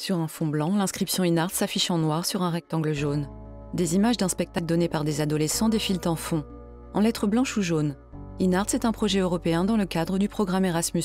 Sur un fond blanc, l'inscription InArt s'affiche en noir sur un rectangle jaune. Des images d'un spectacle donné par des adolescents défilent en fond, en lettres blanches ou jaunes. InArt, c'est un projet européen dans le cadre du programme Erasmus+.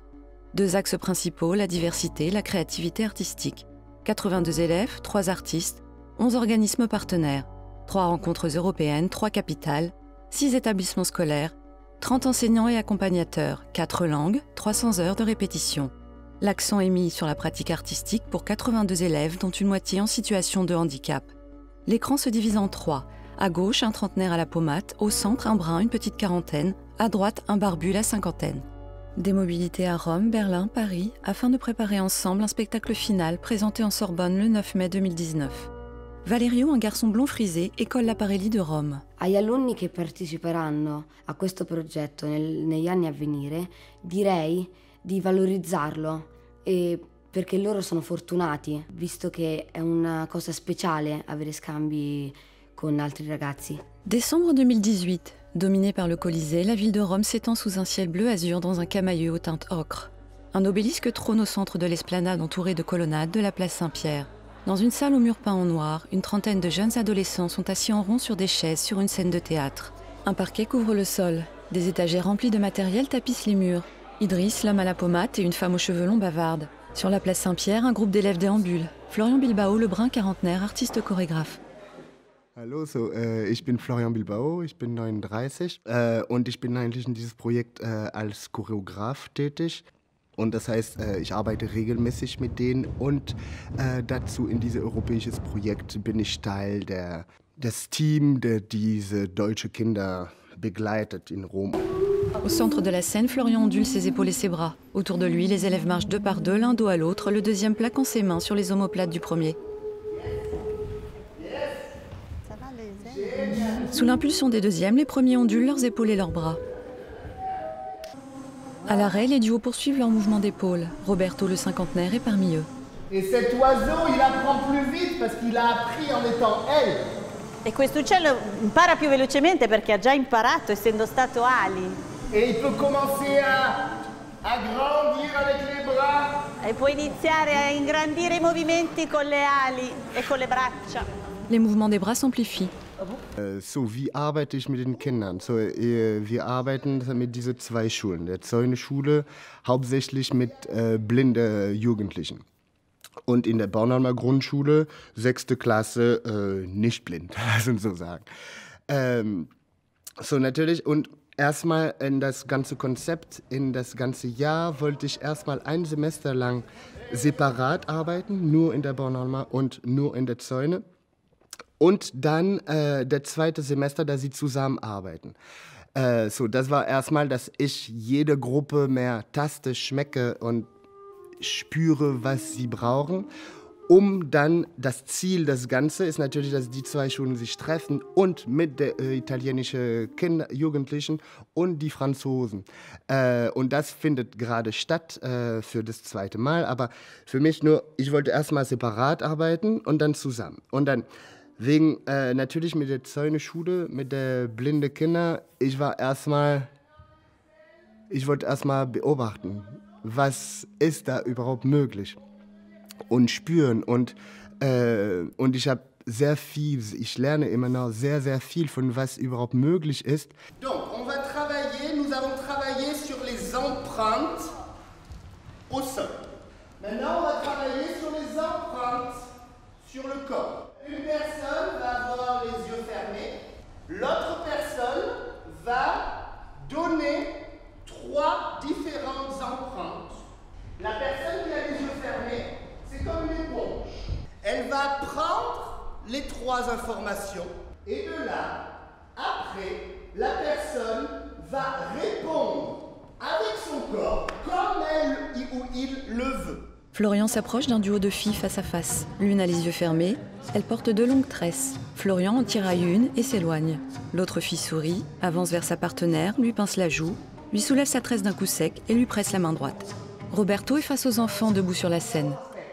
2 axes principaux, la diversité et la créativité artistique. 82 élèves, 3 artistes, 11 organismes partenaires, 3 rencontres européennes, 3 capitales, 6 établissements scolaires, 30 enseignants et accompagnateurs, 4 langues, 300 heures de répétition. L'accent est mis sur la pratique artistique pour 82 élèves, dont une moitié en situation de handicap. L'écran se divise en 3. À gauche, un trentenaire à la pommade, au centre, un brun, une petite quarantaine, à droite, un barbu, la cinquantaine. Des mobilités à Rome, Berlin, Paris, afin de préparer ensemble un spectacle final présenté en Sorbonne le 9 mai 2019. Valerio, un garçon blond frisé, école l'Apparelli de Rome. Agli alunni che parteciperanno a questo progetto negli anni a venire, direi di valorizzarlo, perché loro sono fortunati, visto che è una cosa speciale avere scambi con altri ragazzi. Décembre 2018. Dominée par le Colisée, la ville de Rome s'étend sous un ciel bleu-azur dans un camailleux aux teintes ocre. Un obélisque trône au centre de l'esplanade entourée de colonnades de la place Saint-Pierre. Dans une salle aux murs peints en noir, une trentaine de jeunes adolescents sont assis en rond sur des chaises sur une scène de théâtre. Un parquet couvre le sol. Des étagères remplies de matériel tapissent les murs. Idriss, l'homme à la pommade et une femme aux cheveux longs bavardent. Sur la place Saint-Pierre, un groupe d'élèves déambule. Florian Bilbao, le brun quarantenaire, artiste chorégraphe. Hallo, ich bin Florian Bilbao, ich bin 39 und ich bin eigentlich in dieses Projekt als Choreograf tätig. Und das heißt, ich arbeite regelmäßig mit denen und dazu in dieses europäisches Projekt bin ich Teil des Teams, der diese deutsche Kinder begleitet in Rom. Au centre de la scène, Florian ondule ses épaules et ses bras. Autour de lui, les élèves marchent 2 par 2, l'un dos à l'autre, le deuxième plaquant ses mains sur les omoplates du premier. Sous l'impulsion des deuxièmes, les premiers ondulent leurs épaules et leurs bras. À l'arrêt, les duos poursuivent leur mouvement d'épaule. Roberto, le cinquantenaire, est parmi eux. Et cet oiseau, il apprend plus vite parce qu'il a appris en étant elle. E questo uccello impara più velocemente perché ha già imparato, essendo stato ali. Et il peut commencer à grandir avec les bras. E può iniziare a ingrandire i movimenti con le ali e con le braccia. Les mouvements des bras s'amplifient. So, wie arbeite ich mit den Kindern? So, wir arbeiten mit diesen 2 Schulen. Der Zäune-Schule hauptsächlich mit blinden Jugendlichen. Und in der Bornholmer Grundschule, 6. Klasse, nicht blind, lass uns so sagen. So, natürlich, und erstmal in das ganze Konzept, in das ganze Jahr wollte ich erstmal ein Semester lang separat arbeiten, nur in der Bornholmer und nur in der Zäune. Und dann der 2. Semester, da sie zusammenarbeiten. So, das war erstmal, dass ich jede Gruppe mehr taste, schmecke und spüre, was sie brauchen. Um dann, das Ziel des Ganzen ist natürlich, dass die 2 Schulen sich treffen und mit der italienischen Jugendlichen und die Franzosen. Und das findet gerade statt für das 2. Mal. Aber für mich nur, ich wollte erstmal separat arbeiten und dann zusammen. Und dann wegen, natürlich mit der Zäune-Schule, mit der blinde Kinder, ich wollte erstmal beobachten, was ist da überhaupt möglich und spüren und ich habe sehr viel, ich lerne immer noch sehr, sehr viel von was überhaupt möglich ist. Donc, nous allons travailler sur les empreintes au sol. Maintenant, on va travailler sur les empreintes sur le corps. Une personne va avoir les yeux fermés, l'autre personne va donner 3 différentes empreintes. La personne qui a les yeux fermés, c'est comme une éponge. Elle va prendre les 3 informations et de là, après, la personne va répondre avec son corps comme elle ou il le veut. Florian s'approche d'un duo de filles face à face. L'une a les yeux fermés, elle porte 2 longues tresses. Florian en tiraille une et s'éloigne. L'autre fille sourit, avance vers sa partenaire, lui pince la joue, lui soulève sa tresse d'un coup sec et lui presse la main droite. Roberto est face aux enfants debout sur la scène.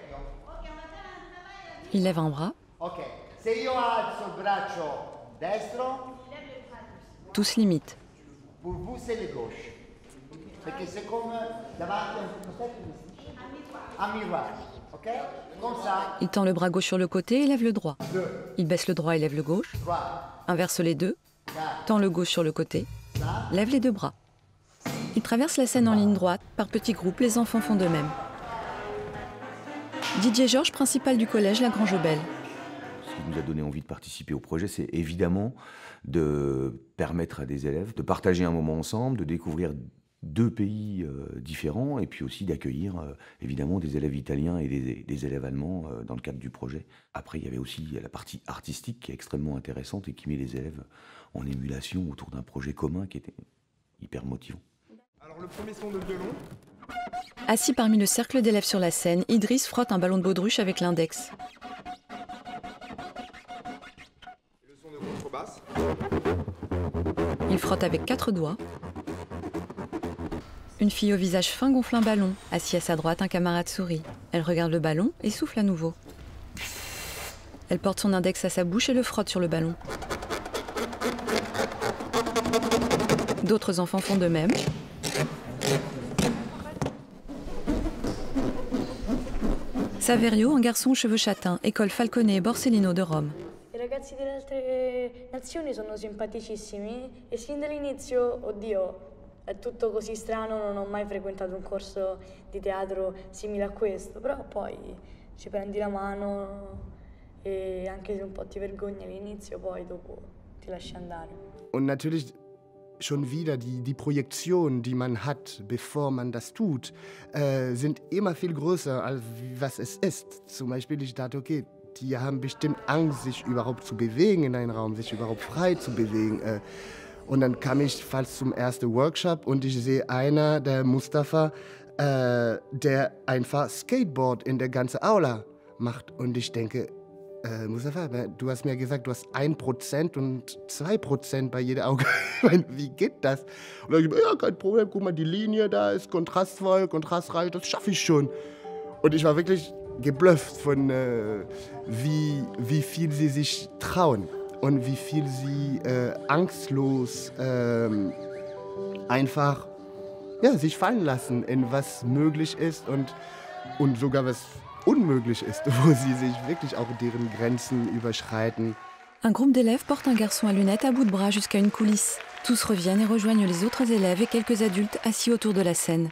Il lève un bras. Ok, se io alzo il braccio destro, Tous l'imitent. pour vous c'est le gauche. Perché c'est comme davanti a un miroir. Ok. Ok? Comme ça. Il tend le bras gauche sur le côté et lève le droit. Il baisse le droit et lève le gauche. Inverse les deux. Tend le gauche sur le côté. Lève les deux bras. Il traverse la scène en ligne droite. Par petits groupes, les enfants font de même. Didier Georges, principal du collège La Grange-Belle. Ce qui nous a donné envie de participer au projet, c'est évidemment de permettre à des élèves de partager un moment ensemble, de découvrir deux pays différents et puis aussi d'accueillir évidemment des élèves italiens et des élèves allemands dans le cadre du projet. Après, il y avait aussi la partie artistique qui est extrêmement intéressante et qui met les élèves en émulation autour d'un projet commun qui était hyper motivant. Alors le premier son de violon. Assis parmi le cercle d'élèves sur la scène, Idriss frotte un ballon de baudruche avec l'index. Le son de contrebasse. Il frotte avec 4 doigts. Une fille au visage fin gonfle un ballon. Assis à sa droite, un camarade sourit. Elle regarde le ballon et souffle à nouveau. Elle porte son index à sa bouche et le frotte sur le ballon. D'autres enfants font de même. Saverio, un garçon aux cheveux châtains, école Falconet et Borsellino de Rome. I ragazzi delle altre nazioni sono simpaticissimi e sin dall'inizio, oddio, è tutto così strano, non ho mai frequentato un corso di teatro simile a questo, però poi ci prendi la mano e anche se un po' ti vergogni all'inizio, poi dopo ti lasci andare. Und natürlich schon wieder die Projektionen, die man hat, bevor man das tut, sind immer viel größer, als was es ist. Zum Beispiel, ich dachte, okay, die haben bestimmt Angst, sich überhaupt zu bewegen in einem Raum, sich überhaupt frei zu bewegen. Und dann kam ich fast zum ersten Workshop und ich sehe einer, der Mustafa, der einfach Skateboard in der ganzen Aula macht. Und ich denke, Mustafa, du hast mir gesagt, du hast 1% und 2% bei jeder Auge. Wie geht das? Und dann habe ich gesagt, ja, kein Problem, guck mal, die Linie da ist kontrastvoll, kontrastreich, das schaffe ich schon. Und ich war wirklich geblufft von, wie viel sie sich trauen und wie viel sie angstlos einfach sich fallen lassen in was möglich ist und sogar was unmöglich ist, wo sie sich wirklich auch deren Grenzen überschreiten. Un groupe d'élèves porte un garçon à lunettes à bout de bras jusqu'à une coulisse. Tous reviennent et rejoignent les autres élèves et quelques adultes assis autour de la scène.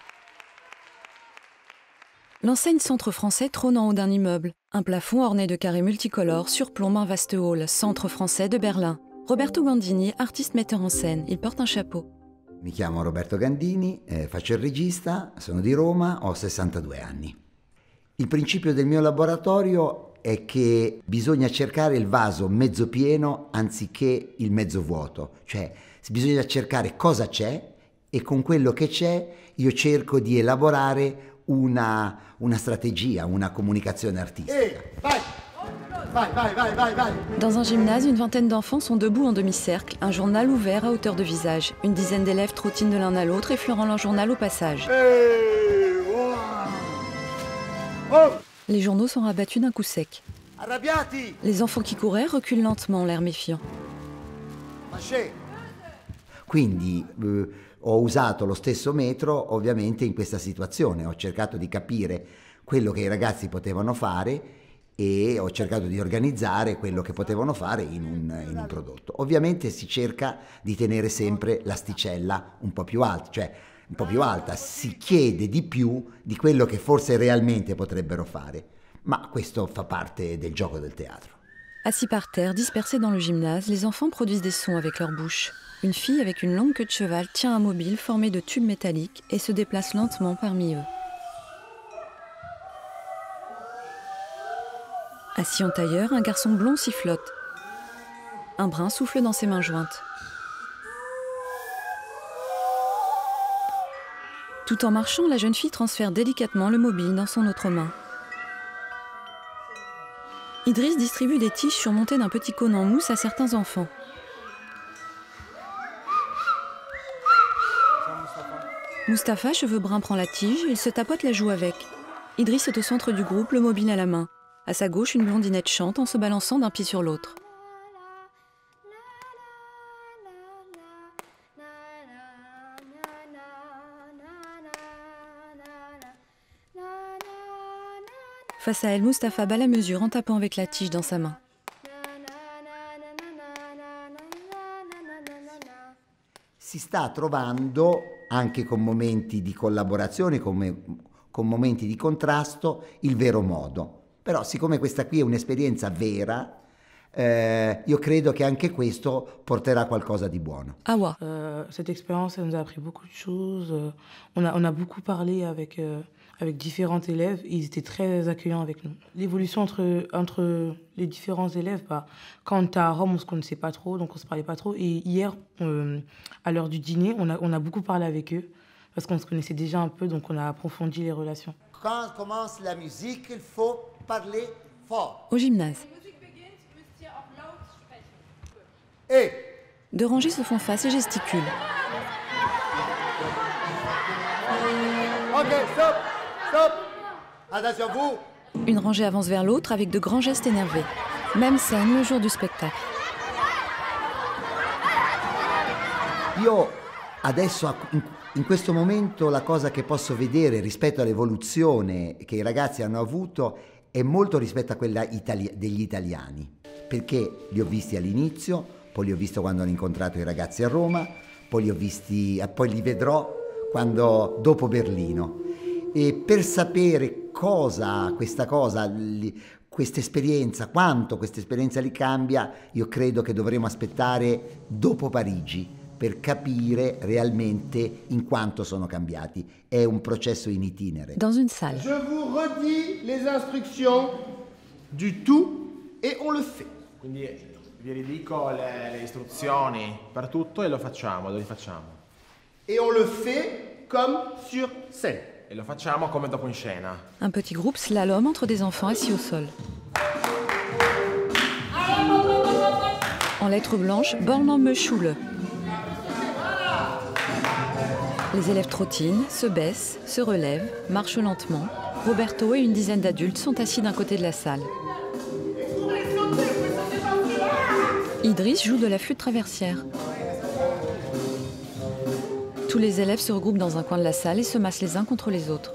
L'enseigne Centre français trône en haut d'un immeuble. Un plafond orné de carrés multicolores surplombe un vaste hall, Centre français de Berlin. Roberto Gandini, artiste metteur en scène, il porte un chapeau. Mi chiamo Roberto Gandini, faccio il regista, sono di Roma, ho 62 anni. Il principio del mio laboratorio è che bisogna cercare il vaso mezzo pieno anziché il mezzo vuoto, cioè bisogna cercare cosa c'è e con quello che c'è io cerco di elaborare una stratégie, una communication artistique. Dans un gymnase, une vingtaine d'enfants sont debout en demi-cercle, un journal ouvert à hauteur de visage. Une dizaine d'élèves trottinent de l'un à l'autre, effleurant leur journal au passage. Les journaux sont rabattus d'un coup sec. Les enfants qui couraient reculent lentement, l'air méfiant. Quindi ho usato lo stesso metro ovviamente in questa situazione, ho cercato di capire quello che i ragazzi potevano fare e ho cercato di organizzare quello che potevano fare in un prodotto. Ovviamente si cerca di tenere sempre l'asticella un po' più alta, cioè un po' più alta, si chiede di più di quello che forse realmente potrebbero fare, ma questo fa parte del gioco del teatro. Assis par terre, dispersés dans le gymnase, les enfants produisent des sons avec leur bouche. Une fille avec une longue queue de cheval tient un mobile formé de tubes métalliques et se déplace lentement parmi eux. Assis en tailleur, un garçon blond sifflote. Un brun souffle dans ses mains jointes. Tout en marchant, la jeune fille transfère délicatement le mobile dans son autre main. Idriss distribue des tiges surmontées d'un petit cône en mousse à certains enfants. Mustapha, cheveux bruns, prend la tige, il se tapote la joue avec. Idriss est au centre du groupe, le mobile à la main. À sa gauche, une blondinette chante en se balançant d'un pied sur l'autre. Face à elle, Mustapha bat la mesure en tapant avec la tige dans sa main. Si sta trovando, anche con momenti di collaborazione, con momenti di contrasto, il vero modo. Però siccome questa qui è un'esperienza vera, io credo che anche questo porterà qualcosa di buono. Awa. Cette expérience, elle nous a appris beaucoup de choses. On a beaucoup parlé avec différents élèves. Ils étaient très accueillants avec nous. L'évolution entre les différents élèves, quand on était à Rome, on ne se connaissait pas trop, donc on ne se parlait pas trop. Et hier, à l'heure du dîner, on a beaucoup parlé avec eux, parce qu'on se connaissait déjà un peu, donc on a approfondi les relations. Quand commence la musique, il faut parler fort. Au gymnase. Deux rangées se font face et gesticulent. Ok, stop, stop. Attention, vous. Une rangée avance vers l'autre avec de grands gestes énervés. Même scène le jour du spectacle. Io adesso, in questo momento, la cosa che posso vedere rispetto all'evoluzione che i ragazzi hanno avuto è molto rispetto a quella degli italiani, perché li ho visti all'inizio, poi li ho visti quando hanno incontrato i ragazzi a Roma, poi li vedrò dopo Berlino. E per sapere questa esperienza, quanto questa esperienza li cambia, io credo che dovremo aspettare dopo Parigi per capire realmente in quanto sono cambiati. È un processo in itinere. Dans une salle. Je vous redis les instructions du tout et on le fait. Quindi vi ridico le istruzioni per tutto e lo rifacciamo. Et on le fait comme sur scène. E lo facciamo come dopo in scena. Un petit groupe slalom entre des enfants assis au sol. En lettres blanches, Bornholme Schule. Les élèves trottinent, se baissent, se relèvent, marchent lentement. Roberto et une dizaine d'adultes sont assis d'un côté de la salle. Idriss joue de la flûte traversière. Tous les élèves se regroupent dans un coin de la salle et se massent les uns contre les autres.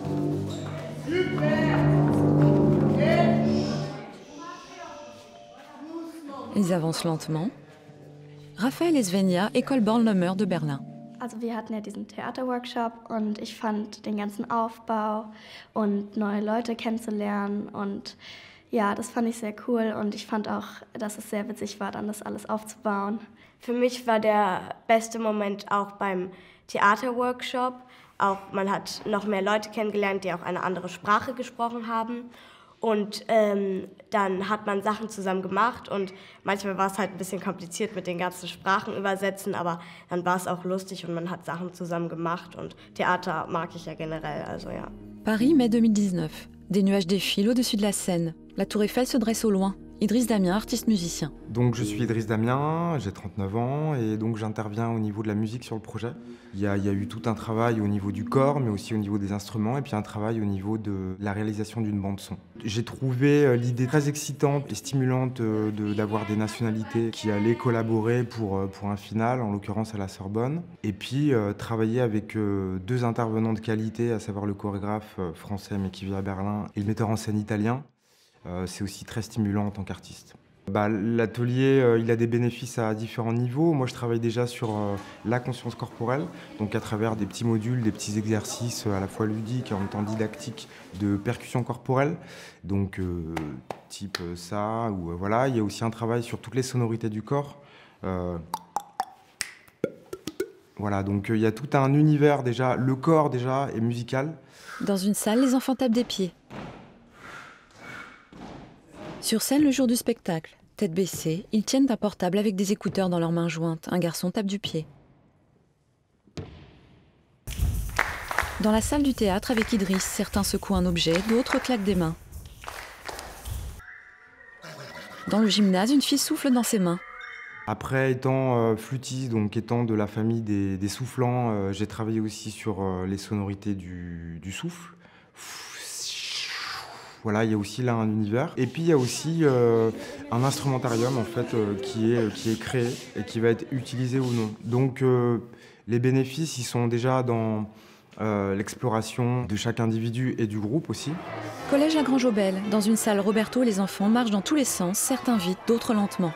Ils avancent lentement. Raphaël et Svenja, École Bornholmer de Berlin. Also wir hatten ja diesen Theaterworkshop und ich fand den ganzen Aufbau und neue Leute kennenzulernen und ja, das fand ich sehr cool und ich fand auch, dass es sehr witzig war, dann das alles aufzubauen. Für mich war der beste Moment auch beim Theaterworkshop. Auch man hat noch mehr Leute kennengelernt, die auch eine andere Sprache gesprochen haben. Und dann hat man Sachen zusammen gemacht und manchmal war es halt ein bisschen kompliziert mit den ganzen Sprachen übersetzen, aber dann war es auch lustig und man hat Sachen zusammen gemacht und Theater mag ich ja generell, also ja. Paris, mai 2019. Des nuages défilent au-dessus de la scène. La tour Eiffel se dresse au loin. Idriss Damien, artiste musicien. Donc je suis Idriss Damien, j'ai 39 ans et donc j'interviens au niveau de la musique sur le projet. Il y a eu tout un travail au niveau du corps mais aussi au niveau des instruments et puis un travail au niveau de la réalisation d'une bande son. J'ai trouvé l'idée très excitante et stimulante d'avoir des nationalités qui allaient collaborer pour un final, en l'occurrence à la Sorbonne. Et puis travailler avec deux intervenants de qualité, à savoir le chorégraphe français mais qui vit à Berlin et le metteur en scène italien. C'est aussi très stimulant en tant qu'artiste. L'atelier, il a des bénéfices à différents niveaux. Moi, je travaille déjà sur la conscience corporelle, donc à travers des petits modules, des petits exercices à la fois ludiques et en même temps didactiques de percussion corporelle, donc type ça, ou voilà. Il y a aussi un travail sur toutes les sonorités du corps. Voilà, donc il y a tout un univers déjà, le corps déjà est musical. Dans une salle, les enfants tapent des pieds. Sur scène, le jour du spectacle, tête baissée, ils tiennent un portable avec des écouteurs dans leurs mains jointes. Un garçon tape du pied. Dans la salle du théâtre avec Idriss, certains secouent un objet, d'autres claquent des mains. Dans le gymnase, une fille souffle dans ses mains. Après, étant flûtiste, donc étant de la famille des soufflants, j'ai travaillé aussi sur les sonorités du souffle. Voilà, il y a aussi là un univers. Et puis il y a aussi un instrumentarium en fait qui est créé et qui va être utilisé ou non. Donc les bénéfices, ils sont déjà dans l'exploration de chaque individu et du groupe aussi. Collège La Grange-aux-Belles. Dans une salle Roberto, les enfants marchent dans tous les sens, certains vite, d'autres lentement.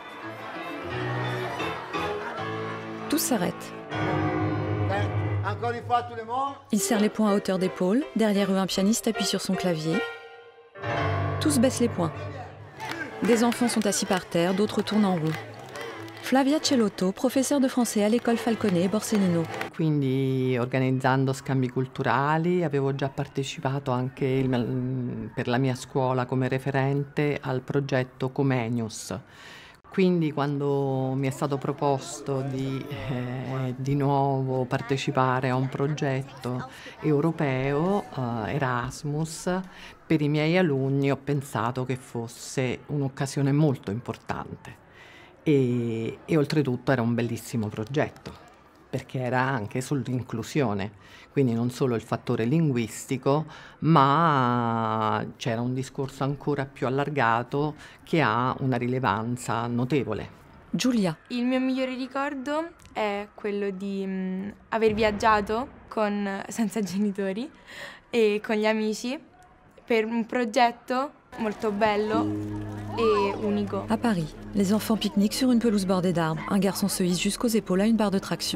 Tous s'arrêtent. Encore une fois, tout le monde. Ils serrent les poings à hauteur d'épaule. Derrière eux, un pianiste appuie sur son clavier. Tous baissent les poings. Des enfants sont assis par terre, d'autres tournent en rond. Flavia Cellotto, professeur de français à l'école Falconet Borsellino. Quindi organizzando scambi culturali, avevo già partecipato anche per la mia scuola come referente al progetto Comenius. Quindi quando mi è stato proposto di nuovo partecipare a un progetto europeo, Erasmus, per i miei alunni ho pensato che fosse un'occasione molto importante e oltretutto era un bellissimo progetto perché era anche sull'inclusione, quindi non solo il fattore linguistico, ma c'era un discorso ancora più allargato che ha una rilevanza notevole. Giulia. Il mio migliore ricordo è quello di aver viaggiato senza genitori e con gli amici per un progetto molto bello et unico. À Paris, les enfants pique-niquent sur une pelouse bordée d'arbres. Un garçon se hisse jusqu'aux épaules à une barre de traction.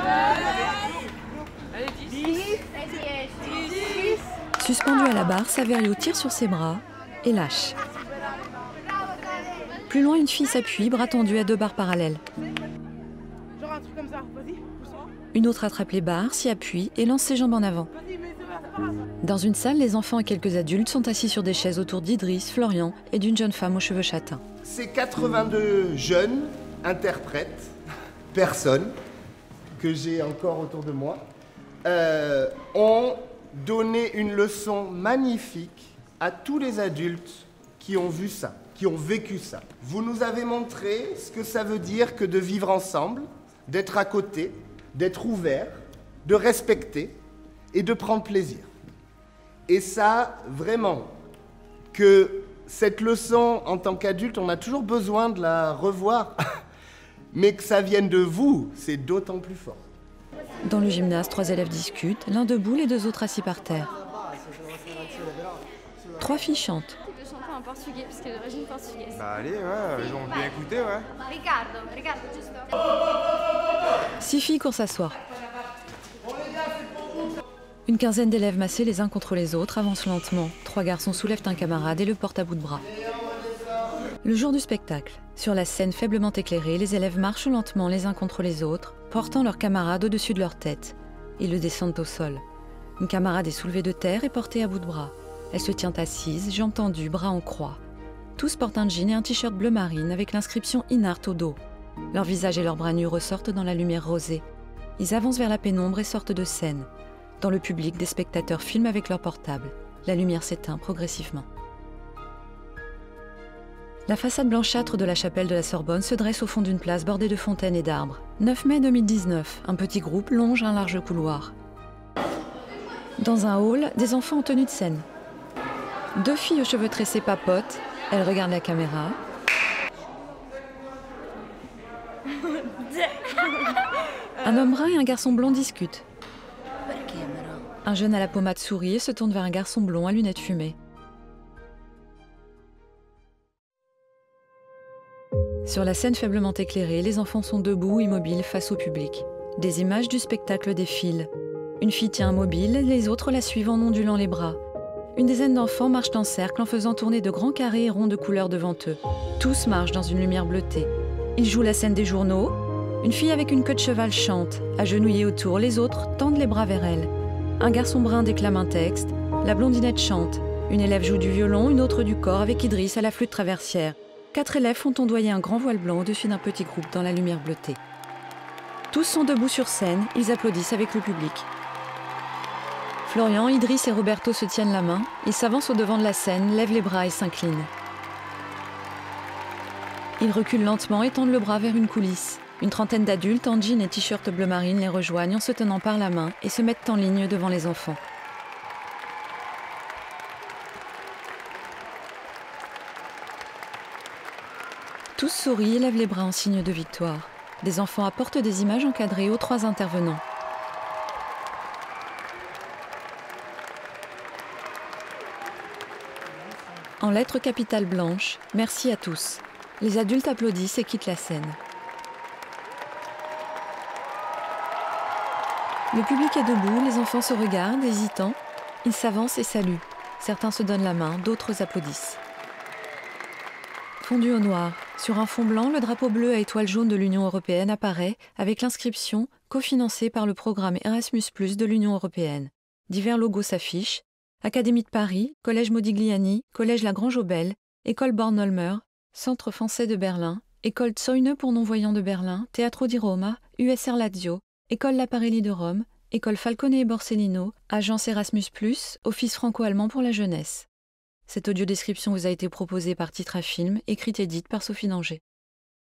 Suspendu à la barre, Saverio tire sur ses bras et lâche. Plus loin, une fille s'appuie, bras tendus à 2 barres parallèles. Genre un truc comme ça, vas-y, pousse-toi. Une autre attrape les barres, s'y appuie et lance ses jambes en avant. Dans une salle, les enfants et quelques adultes sont assis sur des chaises autour d'Idriss, Florian et d'une jeune femme aux cheveux châtains. Ces 82 jeunes interprètes, personnes que j'ai encore autour de moi, ont donné une leçon magnifique à tous les adultes qui ont vu ça, qui ont vécu ça. Vous nous avez montré ce que ça veut dire que de vivre ensemble, d'être à côté, d'être ouvert, de respecter et de prendre plaisir. Et ça, vraiment, que cette leçon, en tant qu'adulte, on a toujours besoin de la revoir, mais que ça vienne de vous, c'est d'autant plus fort. Dans le gymnase, 3 élèves discutent, l'un debout, les 2 autres assis par terre. 3 filles chantent. Je vais chanter en portugais, parce qu'elle est d'origine portugaise. Bah allez, ouais, ils ont bien écouté, ouais. Ricardo, juste. 6 filles courent s'asseoir. Une quinzaine d'élèves massés les uns contre les autres avancent lentement. 3 garçons soulèvent un camarade et le portent à bout de bras. Le jour du spectacle. Sur la scène faiblement éclairée, les élèves marchent lentement les uns contre les autres, portant leur camarade au-dessus de leur tête. Ils le descendent au sol. Une camarade est soulevée de terre et portée à bout de bras. Elle se tient assise, jambes tendues, bras en croix. Tous portent un jean et un t-shirt bleu marine avec l'inscription Inart au dos. Leurs visages et leurs bras nus ressortent dans la lumière rosée. Ils avancent vers la pénombre et sortent de scène. Dans le public, des spectateurs filment avec leur portable. La lumière s'éteint progressivement. La façade blanchâtre de la chapelle de la Sorbonne se dresse au fond d'une place bordée de fontaines et d'arbres. 9 mai 2019, un petit groupe longe un large couloir. Dans un hall, des enfants en tenue de scène. 2 filles aux cheveux tressés papotent. Elles regardent la caméra. Un homme brun et un garçon blond discutent. Un jeune à la pommade sourit et se tourne vers un garçon blond à lunettes fumées. Sur la scène faiblement éclairée, les enfants sont debout, immobiles, face au public. Des images du spectacle défilent. Une fille tient un mobile, les autres la suivent en ondulant les bras. Une dizaine d'enfants marchent en cercle en faisant tourner de grands carrés et ronds de couleurs devant eux. Tous marchent dans une lumière bleutée. Ils jouent la scène des journaux. Une fille avec une queue de cheval chante. Agenouillée autour, les autres tendent les bras vers elle. Un garçon brun déclame un texte. La blondinette chante. Une élève joue du violon, une autre du cor avec Idriss à la flûte traversière. 4 élèves font ondoyer un grand voile blanc au-dessus d'un petit groupe dans la lumière bleutée. Tous sont debout sur scène, ils applaudissent avec le public. Florian, Idriss et Roberto se tiennent la main. Ils s'avancent au-devant de la scène, lèvent les bras et s'inclinent. Ils reculent lentement et tendent le bras vers une coulisse. Une trentaine d'adultes en jean et t-shirt bleu marine les rejoignent en se tenant par la main et se mettent en ligne devant les enfants. Tous sourient et lèvent les bras en signe de victoire. Des enfants apportent des images encadrées aux 3 intervenants. En lettres capitales blanches, merci à tous. Les adultes applaudissent et quittent la scène. Le public est debout, les enfants se regardent, hésitants. Ils s'avancent et saluent. Certains se donnent la main, d'autres applaudissent. Fondu au noir. Sur un fond blanc, le drapeau bleu à étoile jaune de l'Union européenne apparaît avec l'inscription « Cofinancé par le programme Erasmus+, de l'Union européenne ». Divers logos s'affichent. Académie de Paris, Collège Modigliani, Collège Lagrange-Aubel, École Bornholmer, Centre français de Berlin, École Zäune pour non-voyants de Berlin, Teatro di Roma, USR Lazio, École Laparelli de Rome, École Falcone et Borsellino, Agence Erasmus+, Office franco-allemand pour la jeunesse. Cette audiodescription vous a été proposée par Titre à Film, écrite et dite par Sophie Danger.